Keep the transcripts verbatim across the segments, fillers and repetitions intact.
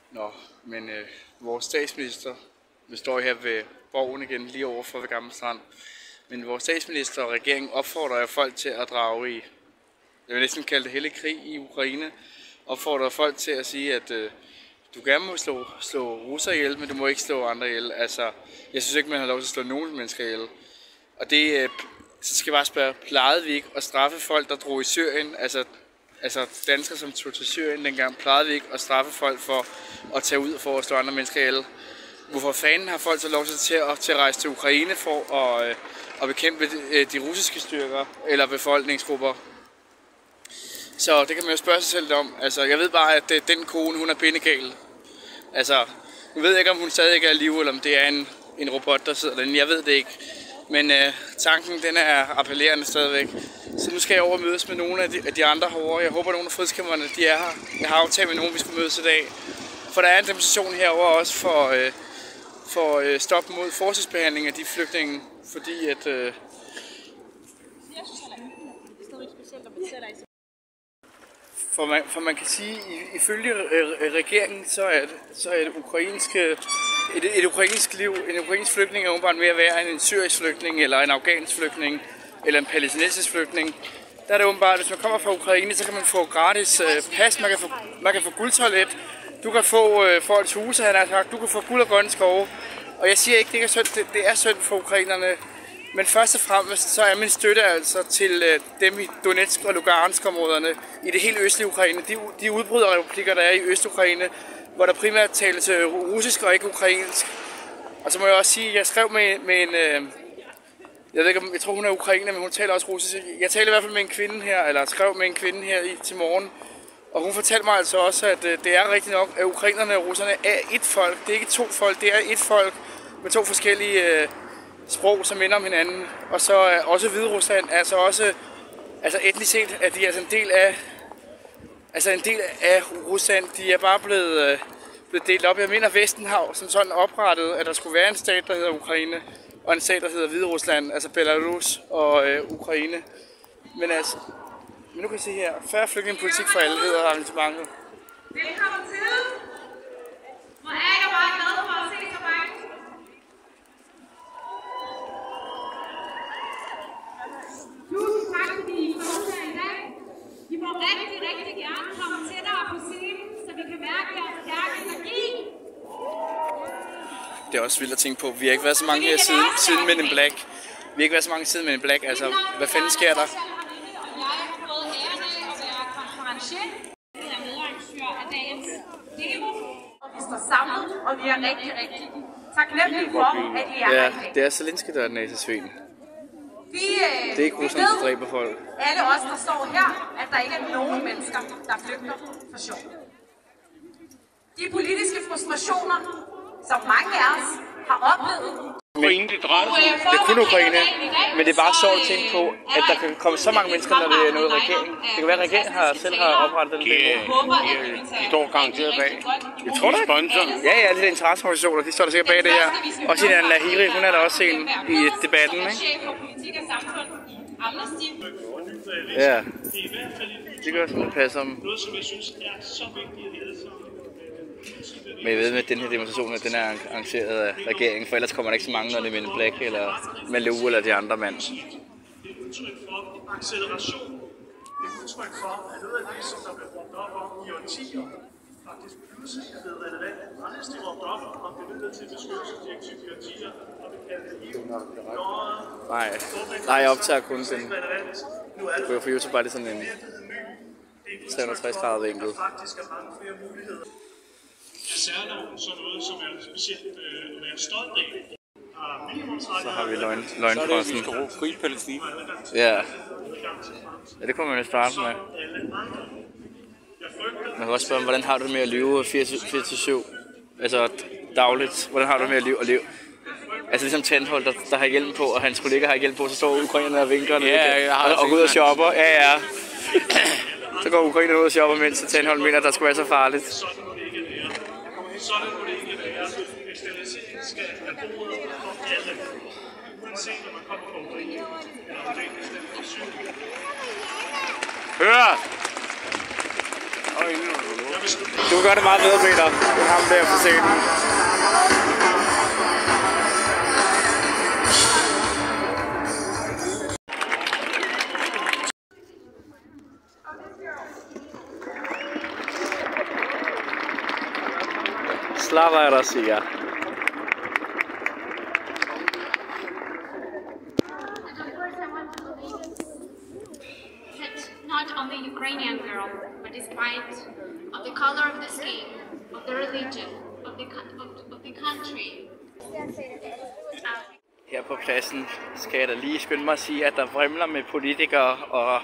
Nå, men øh, vores statsminister, vi står her ved borgen igen, lige overfor ved Gamle Strand, men vores statsminister og regeringen opfordrer folk til at drage i, jeg vil næsten kalde det hellig krig i Ukraine, opfordrer folk til at sige, at øh, du gerne må slå, slå russer ihjel, men du må ikke slå andre ihjel. Altså, jeg synes ikke, man har lov til at slå nogen mennesker ihjel. Og det, øh, så skal jeg bare spørge, plejede vi ikke at straffe folk, der drog i Syrien, altså Altså danskere, som tog til Syrien dengang, plejede vi ikke at straffe folk for at tage ud for at slå andre mennesker ihjel. Hvorfor fanden har folk så lov til at, til at rejse til Ukraine for at, at bekæmpe de, de russiske styrker eller befolkningsgrupper? Så det kan man jo spørge sig selv om. Altså, jeg ved bare, at den kone, hun er pindegal. Altså, nu ved jeg ikke, om hun stadig er i live, eller om det er en, en robot, der sidder derinde. Jeg ved det ikke. Men øh, tanken, den er appellerende stadigvæk. Så nu skal jeg over og mødes med nogle af de, af de andre herovre. Jeg håber, at nogle af fridskæmperne, de er her. Jeg har aftalt med nogen, vi skal mødes i dag. For der er en demonstration herover også for, øh, for øh, stop mod forskelsbehandling af de flygtninge. Fordi at... Øh, for, man, for man kan sige, ifølge øh, regeringen, så er det, så er det ukrainske... Et, et ukrainsk liv, en ukrainsk flygtning er åbenbart mere værd end en syrisk flygtning, eller en afghansk flygtning, eller en palæstinensisk flygtning. Der er det åbenbart, hvis man kommer fra Ukraine, så kan man få gratis øh, pas, man kan få, man kan få guldtoilet, du kan få øh, folks huse, han har sagt, du kan få guld og grønne skove. Og jeg siger ikke, det er synd, det, det er synd for ukrainerne, men først og fremmest så er min støtte altså til øh, dem i Donetsk og Lugansk områderne, i det helt østlige Ukraine, de, de udbryderrepublikker, der er i Øst-Ukraine, hvor der primært tales russisk og ikke ukrainsk. Og så må jeg også sige, at jeg skrev med, med en, øh, jeg ved ikke, jeg tror hun er ukrainer, men hun taler også russisk. Jeg talte i hvert fald med en kvinde her, eller skrev med en kvinde her i, til morgen, og hun fortalte mig altså også, at øh, det er rigtigt nok, at ukrainerne og russerne er et folk. Det er ikke to folk, det er et folk med to forskellige øh, sprog, som minder om hinanden. Og så øh, også Hviderusland, altså også, altså etnisk set er de altså en del af, Altså en del af Rusland, de er bare blevet, øh, blevet delt op. Jeg mener, Vesten har som sådan oprettet, at der skulle være en stat, der hedder Ukraine, og en stat, der hedder Hviderusland, altså Belarus og øh, Ukraine. Men altså, men nu kan I se her, færre flygtningepolitik for alle hedder arrangementet. Velkommen til! Hvor er jeg bare glad for at se så mange. Tusind tak, fordi I kom her i dag. I må rigtig, rigtig gerne komme tættere på scenen, så vi kan mærke jeres stærke energi. Det er også vildt at tænke på. Vi har ikke været så mange her siden, siden Men in Black. Vi har ikke været så mange siden Men in Black. Altså, hvad fanden sker der? Jeg har fået æren af at være konferencier. Jeg er medarrangør af dagens demo. Og vi står samlet, og vi er rigtig, rigtig taknemmelige for, at I er Ja, her i dag. det er Zelensky, der er den næsesvin. Vi, øh, Det er ikke Rusland, der dræber folk. alle os, der står her, at der ikke er nogen mennesker, der flygter for sjov. De politiske frustrationer, som mange af os har oplevet. Men, det er kun Ukraine, men det er bare sjovt at tænke på, at der kan komme så mange mennesker, når det er noget regering. Det kan være, at regeringen har, selv har oprettet den demo. De står garanteret bag. Jeg tror det. Sponsor. Ja, ja, alle de interesseorganisationer, de står der sikkert bag det her. Også en anden Lahiri, hun er der også en i debatten, ikke? Ja, det gør sådan, det passer om. Noget, som jeg synes er så vigtigt at alle sammen. Men jeg ved med, at den her demonstration, at den er arrangeret af regeringen, for ellers kommer der ikke så mange, når det er Men in Black eller Malou eller de andre mand. Det er udtryk for acceleration. Det er udtryk for, at noget af det, som der blev råbt op om i årtier, faktisk pludselig er blevet relevant. Anders de råbt op om det midlertidige beskyttelsesdirektiv i årtier, og det kalder det Nej, nej, jeg optager kun den. På YouTube bare det sådan en tre hundrede og tres grader vinkel. faktisk er mange flere muligheder. Særloven så noget, som er specielt øh, at være stolt af. Så har vi løgn, løgnfrossen. Så er det, fri Palæstina. Ja. Ja, det kunne man jo starte med. Man kan også spørge, hvordan har du det med at lyve fire til syv? Altså dagligt. Hvordan har du det med at lyve? At lyve? Altså ligesom Tandhold, der, der har hjelm på, og hans kollega har hjelm på, så står ukrainerne og vinker Ja, jeg har og, og går ud og shopper. Ja, ja. Så går ukrainerne ud og shopper, mens Tandhold mener, at der skulle være så farligt. Sådan må det ikke være. Sterilisering skal have bordet for alle. Uanset om man kommer fra Ukraine eller fra den bestemte syn. Hør! Jeg vil Du kan gøre det meget bedre, Peter, end ham der på scenen. Slava Russia. Not only Ukrainian girl, but despite of the color of the skin, of the religion, of the, of, of the country. Her på pladsen skal jeg da lige skynde mig at sige, at der vrimler med politikere og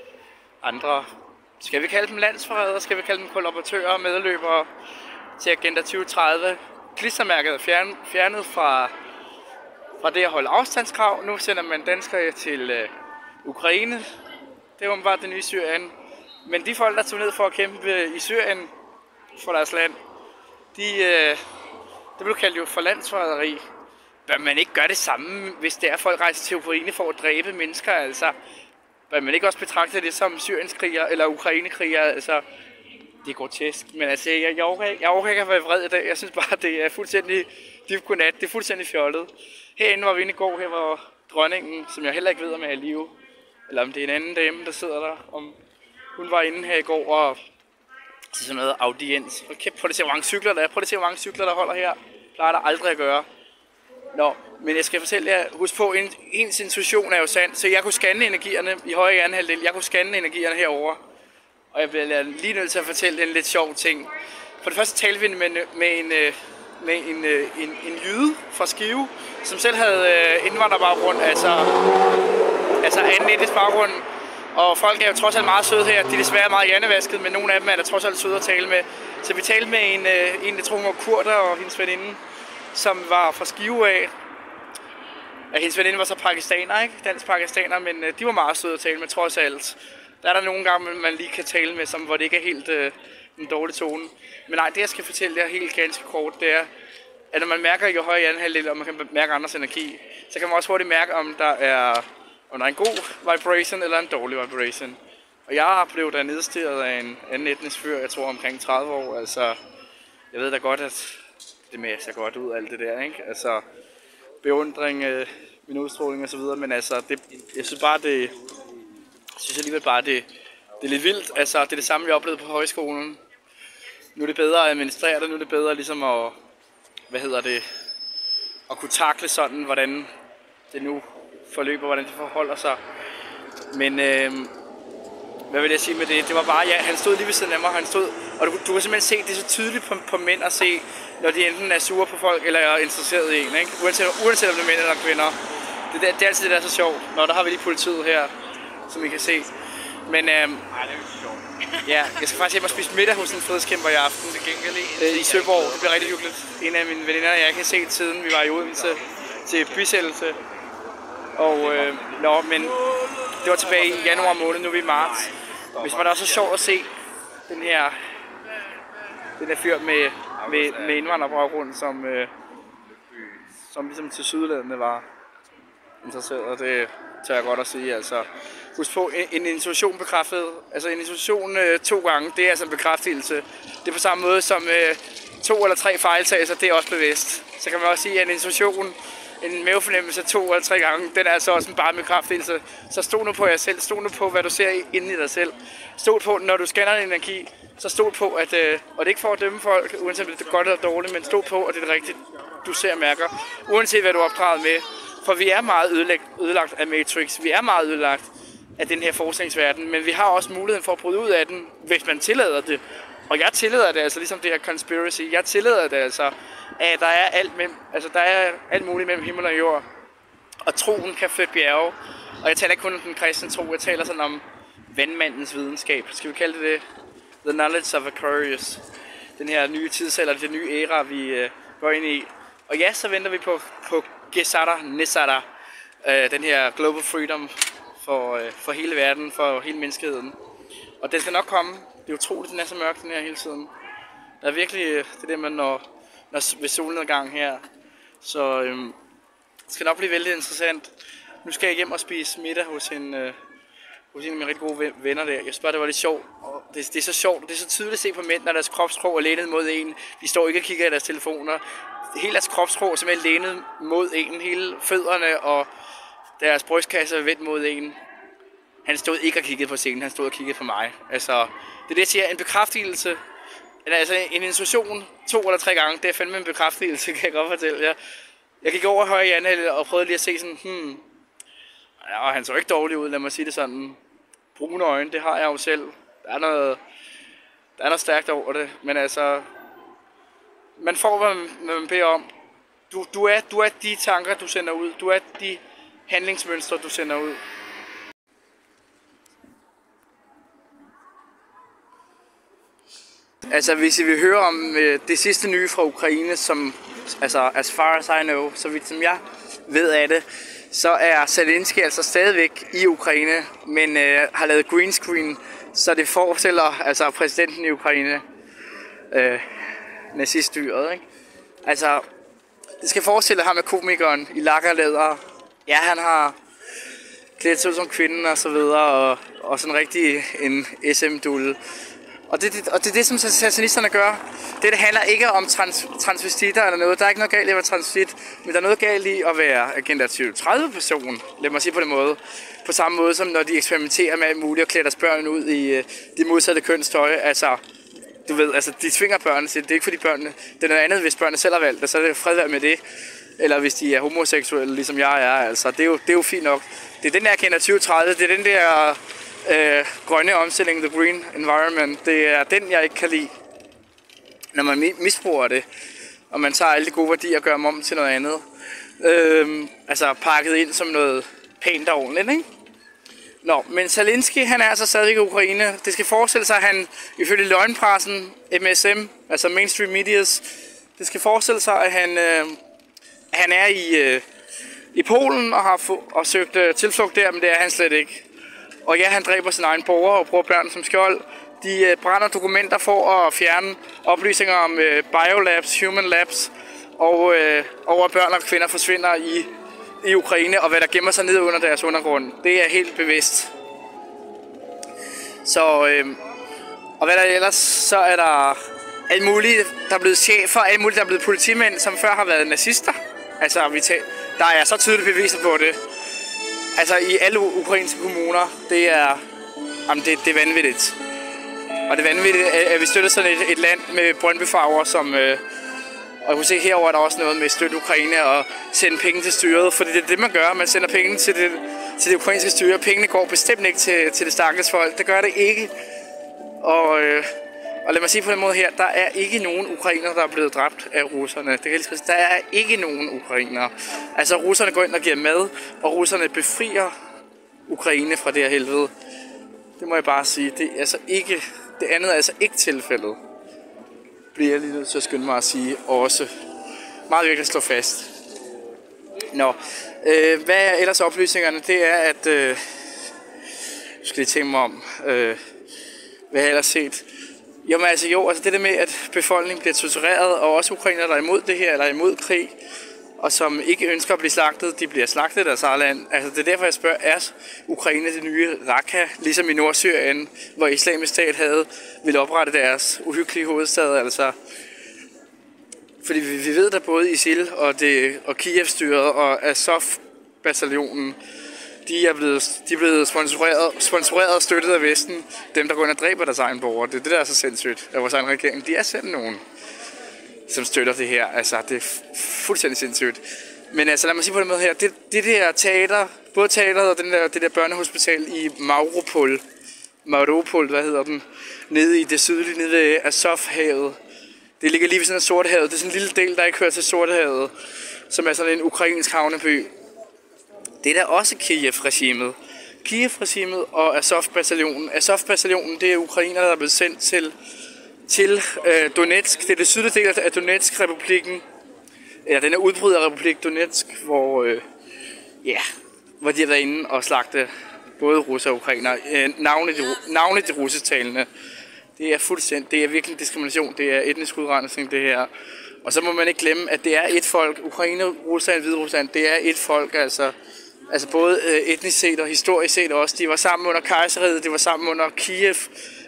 andre, skal vi kalde dem landsforrædere, skal vi kalde dem kollaboratører og medløbere til Agenda tyve tredive. Klistermærket er fjern, fjernet fra, fra det at holde afstandskrav. Nu sender man danskere til øh, Ukraine. Det er åbenbart det nye Syrien. Men de folk, der tog ned for at kæmpe i Syrien for deres land, de, øh, det blev kaldt jo for landsforræderi. Bør man ikke gøre det samme, hvis det er folk rejser til Ukraine for at dræbe mennesker? Altså, bør man ikke også betragte det som syrienskriger eller ukrainekriger? Altså, det er grotesk. Men altså, jeg, jeg, overgår, jeg overgår ikke at være vred i dag. Jeg synes bare, det er fuldstændig dybt godnat. Det er fuldstændig fjollet. Herinde var vi inde i går, her var dronningen, som jeg heller ikke ved, om er i live. Eller om det er en anden dame, der sidder der. Om hun var inde her i går og til sådan noget audiens. Okay, prøv at se, hvor mange cykler der er. Prøv at se, hvor mange cykler der holder her. Plejer der aldrig at gøre. Nå, men jeg skal fortælle jer, husk på, en, ens intuition er jo sand, så jeg kunne scanne energierne i højre hjernehalvdel. Jeg kunne scanne energierne herover. Og jeg bliver lige nødt til at fortælle en lidt sjov ting. For det første talte vi med, med en, med en, en, en jyde fra Skive, som selv havde indvandrerbaggrund, altså, altså anden etnisk baggrund. Og folk er jo trods alt meget søde her. De er desværre meget hjernevasket, men nogle af dem er der trods alt søde at tale med. Så vi talte med en, en der tror hun var kurder, og hendes veninde, som var fra Skive af. Ja, hendes veninde var så pakistaner, ikke? Dansk pakistaner, men de var meget søde at tale med, trods alt. Der er der nogle gange, man lige kan tale med, som, hvor det ikke er helt øh, en dårlig tone. Men nej, det jeg skal fortælle jer helt ganske kort, det er, at når man mærker jo højere hjernehalvdel, og man kan mærke andres energi, så kan man også hurtigt mærke, om der er, om der er en god vibration eller en dårlig vibration. Og jeg blev der nedstirret af en anden etnisk fyr, jeg tror omkring tredive år. Altså, jeg ved da godt, at det mæser sig godt ud, alt det der, ikke? Altså, beundring, øh, min udstråling og så videre, men altså, det, jeg synes bare, det... Jeg synes alligevel bare, det, det er lidt vildt. Altså, det er det samme, vi oplevede på højskolen. Nu er det bedre at administrere det, nu er det bedre ligesom at, hvad hedder det, at kunne takle sådan, hvordan det nu forløber, hvordan det forholder sig. Men, øh, hvad vil jeg sige med det? Det var bare, ja, han stod lige ved siden af mig, han stod, og du, du kan simpelthen se, det er så tydeligt på, på mænd at se, når de enten er sure på folk, eller er interesseret i en, ikke? Uanset, uanset om det er mænd eller kvinder. Det, det, det er altid det, der er så sjovt. Nå, der har vi lige politiet her, som I kan se. Men øhm, Nej, det er jo ikke sjovt. Ja, jeg skal faktisk hjem og spise middag hos en fredskæmper i aften. Det gengæld øh, i Søborg. Det bliver rigtig hyggeligt. En af mine veninder, jeg ikke har set siden vi var i Odense til bysættelse. Og øh, nå, men det var tilbage i januar måned, nu er vi i marts. Hvis man er også så sjovt at se den her, den her fyr med, med, med indvandrerbaggrund, som, øh, som ligesom til Sydlandet var interesseret. Det tør jeg godt at sige, altså. Husk på, en intuition bekræftet, altså en intuition øh, to gange, det er altså en bekræftelse. Det er på samme måde som øh, to eller tre fejltagelser, det er også bevidst. Så kan man også sige, at en intuition, en mavefornemmelse to eller tre gange, den er altså også en bare bekræftelse. Så stol nu på jer selv, stol nu på, hvad du ser inde i dig selv. Stol på, når du scanner din energi, så stol på, at, øh, og det er ikke for at dømme folk, uanset om det er godt eller dårligt, men stol på, at det er det rigtige, du ser og mærker, uanset hvad du er opdraget med. For vi er meget ødelagt, ødelagt af Matrix, vi er meget ødelagt af den her forskningsverden, men vi har også muligheden for at bryde ud af den, hvis man tillader det. Og jeg tillader det altså, ligesom det her conspiracy, jeg tillader det altså, at der er alt, mellem, altså, der er alt muligt mellem himmel og jord. Og troen kan flytte bjerge. Og jeg taler ikke kun om den kristne tro, jeg taler sådan om vandmandens videnskab. Skal vi kalde det det? The knowledge of Aquarius. Den her nye tidsalder, den nye æra, vi uh, går ind i. Og ja, så venter vi på, på Gesara Nesara, uh, den her Global Freedom for, uh, for hele verden, for hele menneskeheden. Og den skal nok komme. Det er utroligt, den er så mørk, den her hele tiden. Der er virkelig det der med, når, når ved solnedgang her. Så øhm, det skal nok blive vældig interessant. Nu skal jeg hjem og spise middag hos en, øh, hos en af mine rigtig gode venner der. Jeg synes bare, det var lidt sjovt det, det er så sjovt, det er så tydeligt at se på mænd, når deres kropssprog er lænet mod en. De står ikke og kigger i deres telefoner. Hele deres kropssprog er simpelthen lænet mod en. Hele fødderne og deres brystkasse er vendt mod en. Han stod ikke og kiggede på scenen, han stod og kiggede på mig. Altså, det er det, jeg siger, en bekræftelse. Altså en intuition to eller tre gange, det er fandme en bekræftelse, kan jeg godt fortælle jer. Jeg gik over højre Janne og prøvede lige at se sådan, hmm, ja, han så ikke dårlig ud, lad mig sige det sådan. Brune øjne, det har jeg jo selv. Der er noget, der er noget stærkt over det, men altså, man får, hvad man, hvad man beder om. Du, du, er, du er de tanker, du sender ud. Du er de handlingsmønstre, du sender ud. Altså, hvis I vil høre om øh, det sidste nye fra Ukraine, som, altså, as far as I know, så vidt som jeg ved af det, så er Zelensky altså stadigvæk i Ukraine, men øh, har lavet green screen, så det forestiller altså præsidenten i Ukraine, øh, naziststyret, ikke? Altså, det skal forestille ham med komikeren i lakkerlæder. Ja, han har klædt sig ud som kvinden og så videre, og, og sådan rigtig en S M-dulle. Og det, det, og det er det, som satanisterne gør. Det, det handler ikke om trans, transvestitter eller noget. Der er ikke noget galt i at være transvestit, men der er noget galt i at være Agenda tyve tredive person. Lad mig sige på den måde. På samme måde som når de eksperimenterer med alt muligt og klæder deres børn ud i uh, de modsatte kønstøj. Altså, du ved, altså, de tvinger børnene til det. Det er ikke fordi børnene, det er noget andet, hvis børnene selv har valgt det, så er det fredværd med det. Eller hvis de er homoseksuelle, ligesom jeg er. Altså, det er jo, det er jo fint nok. Det er den der Agenda tyve tredive, det er den der øh, grønne omstilling, the green environment. Det er den, jeg ikke kan lide, når man misbruger det. Og man tager alle de gode værdier og gør dem om til noget andet. Øh, altså pakket ind som noget pænt og ordentligt, ikke? Nå, men Zelensky, han er altså stadig i Ukraine. Det skal forestille sig, at han ifølge løgnpressen, M S M, altså Mainstream Medias, det skal forestille sig, at han, øh, han er i, øh, i Polen og har få, og søgt øh, tilflugt der, men det er han slet ikke. Og ja, han dræber sin egen borger og bruger børn som skjold. De øh, brænder dokumenter for at fjerne oplysninger om øh, biolabs, human labs, og øh, over at børn og kvinder forsvinder i i Ukraine, og hvad der gemmer sig ned under deres undergrund. Det er helt bevidst. Så, øh, og hvad der ellers, så er der alt muligt, der er blevet chefer, alt muligt, der er blevet politimænd, som før har været nazister. Altså, vi tager, der er så tydeligt beviser på det. Altså, i alle ukrainske kommuner, det er, jamen, det, det er vanvittigt. Og det er vanvittigt, at vi støtter sådan et, et land med Brøndby-farver, som Øh, og jeg kunne se herover er der også noget med at støtte Ukraine og sende penge til styret, for det er det, man gør. Man sender penge til det, til det ukrainske styre. Pengene går bestemt ikke til, til det stakkels folk. Det gør det ikke. Og, øh, og lad mig sige på den måde her, der er ikke nogen ukrainer, der er blevet dræbt af russerne. Det kan jeg der er ikke nogen ukrainer. Altså russerne går ind og giver mad, og russerne befrier Ukraine fra det her helvede. Det må jeg bare sige. Det er altså ikke, det andet er altså ikke tilfældet. Bliver jeg lige nødt til at skynde mig at sige også. Meget virkelig at slå fast. Nå, øh, hvad er ellers oplysningerne? Det er, at øh, jeg skal lige tænke mig om, øh, hvad jeg ellers set. Jo, men altså jo, altså det der med, at befolkningen bliver tortureret, og også ukrainer, der er imod det her, eller er imod krig, og som ikke ønsker at blive slagtet, de bliver slagtet i deres eget land. Altså det er derfor, jeg spørger, er Ukraine det nye Raqqa, ligesom i Nordsyrien, hvor Islamisk Stat havde ville oprette deres uhyggelige hovedstad, altså. Fordi vi, vi ved, at både ISIL og, det, og Kiev-styret og Azov-bataljonen, de er blevet, de er blevet sponsoreret, sponsoreret og støttet af Vesten. Dem, der går ind og dræber deres egen borgere. Det er det, der er så sindssygt af vores egen regering. De er selv nogen, som støtter det her. Altså, det er fuldstændig sindssygt. Men altså, lad mig sige på den måde her. Det, det der teater, både teateret og den der, det der børnehospital i Mariupol, Mariupol, hvad hedder den, nede i det sydlige, nede ved Azov-havet. Det ligger lige ved sådan en Sortehavet. Det er sådan en lille del, der ikke hører til Sortehavet, som er sådan en ukrainsk havneby. Det er da også Kiev-regimet. Kiev-regimet og Azov-bataljonen. Azov-bataljonen, det er ukrainere, der er blevet sendt til, til øh, Donetsk. Det er det sydlige del af Donetsk-republikken. Eller den er udbryderrepublik Donetsk, hvor, øh, yeah, hvor de har været inde og slagte både russer og ukrainere. Øh, navnet, de, navnet de russisktalende. Det er fuldstændig, det er virkelig diskrimination. Det er etnisk udrensning, det her. Og så må man ikke glemme, at det er et folk. Ukraine, Rusland, Hviderusland, det er et folk, altså. Altså både etnisk set og historisk set også. De var sammen under kejseriet, de var sammen under Kiev,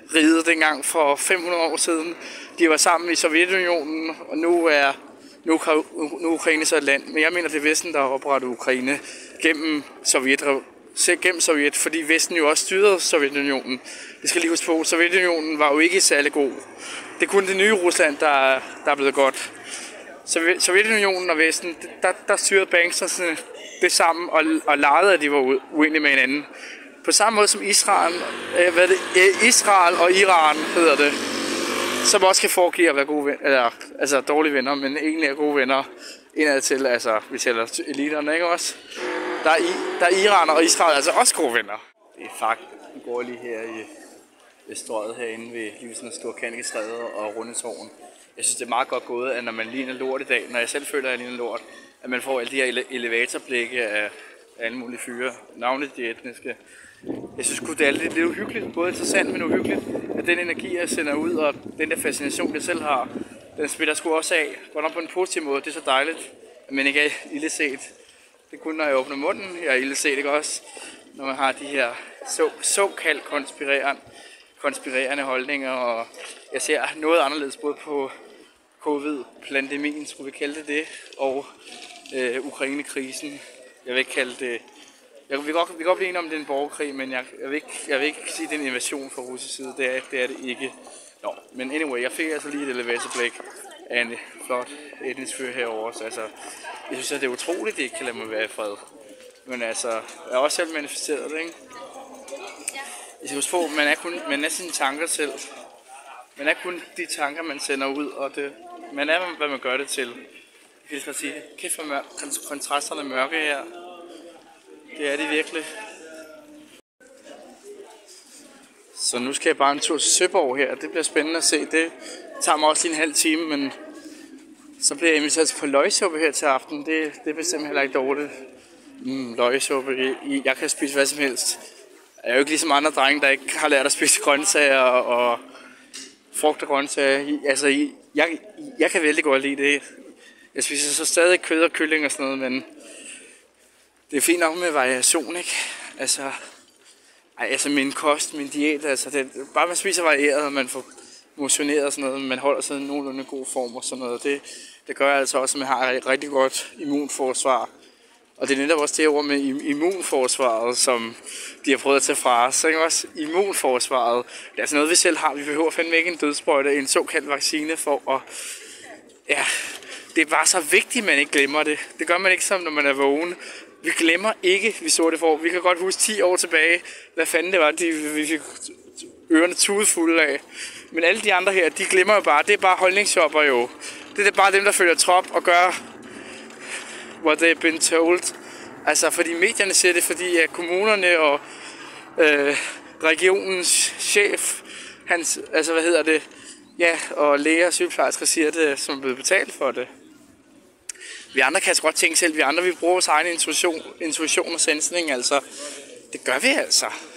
riget dengang for fem hundrede år siden. De var sammen i Sovjetunionen, og nu er, nu, nu er Ukraine så et land. Men jeg mener, det er Vesten, der har oprettet Ukraine gennem Sovjet, gennem Sovjet, fordi Vesten jo også styrede Sovjetunionen. Vi skal lige huske på, Sovjetunionen var jo ikke særlig god. Det er kun det nye Rusland, der, der er blevet godt. Sovjetunionen og Vesten, der, der styrede banksterne det sammen og, og legede, at de var uenige med hinanden. På samme måde som Israel, øh, hvad det, øh, Israel og Iran hedder det, som også kan foregive at være gode venner, eller, altså dårlige venner, men egentlig er gode venner indad til, altså vi tæller eliterne, ikke også? Der er, der er Iran og Israel altså også gode venner. Det er fakt, vi går lige her i, i strøget herinde ved Livsen og Store Kannikestræde og Rundetårn. Jeg synes, det er meget godt gået, at når man ligner lort i dag, når jeg selv føler, at jeg ligner lort, at man får alle de her ele elevatorblikke af alle mulige fyre, navnligt de etniske. Jeg synes det er lidt, lidt uhyggeligt, både interessant, men uhyggeligt, at den energi, jeg sender ud, og den der fascination, jeg selv har, den spiller sgu også af. Godt nok på en positiv måde, det er så dejligt, at man ikke er illeset. Det er kun, når jeg åbner munden, jeg er illeset, ikke også? Når man har de her så, såkaldt konspirerende, konspirerende holdninger, og jeg ser noget anderledes både på covid-pandemien, skulle vi kalde det det, og øh, Ukraine-krisen. Jeg vil ikke kalde det... Jeg vil godt, vi kan godt blive enige om, det er en borgerkrig, men jeg, jeg, vil ikke, jeg vil ikke sige, at det er en invasion fra russisk side. Det er, det er det ikke. Nå, men anyway, jeg fik altså lige et elevatorblik af en flot etnisk fyr herovre. Så altså, jeg synes, at det er utroligt, at de ikke kan lade mig være i fred. Men altså, jeg har også selv manifesteret det, ikke? Jeg skal huske på, man er, kun, man er sine tanker selv. Man er kun de tanker, man sender ud, og det, man er, hvad man gør det til. Jeg kan sige, kæft for mørk, kontrasterne mørke her. Det er det virkelig. Så nu skal jeg bare en tur til Søborg her. Det bliver spændende at se. Det tager mig også lige en halv time, men så bliver jeg inviteret på løgsuppe her til aften. Det, det er bestemt heller ikke dårligt. Mm, løgsuppe. Jeg kan spise hvad som helst. Jeg er jo ikke ligesom andre drenge, der ikke har lært at spise grøntsager og frugt og grøntsager. Altså, jeg, jeg kan vældig godt lide det. Jeg spiser så stadig kød og kylling og sådan noget, men det er fint nok med variation, ikke? Altså, ej, altså min kost, min diæt, altså det, bare man spiser varieret, og man får motioneret og sådan noget, man holder sig i nogenlunde god form og sådan noget, det, det gør altså også, at man har et rigtig godt immunforsvar. Og det er netop også det ord med immunforsvaret, som de har prøvet at tage fra os. Så ikke også immunforsvaret, det er altså noget, vi selv har. Vi behøver fandme ikke en dødsprøjte, en såkaldt vaccine for at... Ja, det er bare så vigtigt, at man ikke glemmer det. Det gør man ikke som, når man er vågen. Vi glemmer ikke, vi så det for. Vi kan godt huske ti år tilbage, hvad fanden det var, de, vi fik ørerne tudefulde af. Men alle de andre her, de glemmer jo bare. Det er bare holdningsshopper jo. Det er bare dem, der følger trop og gør, what they've been told. Altså, fordi medierne siger det, fordi at kommunerne og øh, regionens chef, hans, altså hvad hedder det, ja, og læger og sygeplejersker siger det, som er blevet betalt for det. Vi andre kan altså godt tænke selv, vi andre vi bruger vores egen intuition, intuition og sensning, altså. Det gør vi altså.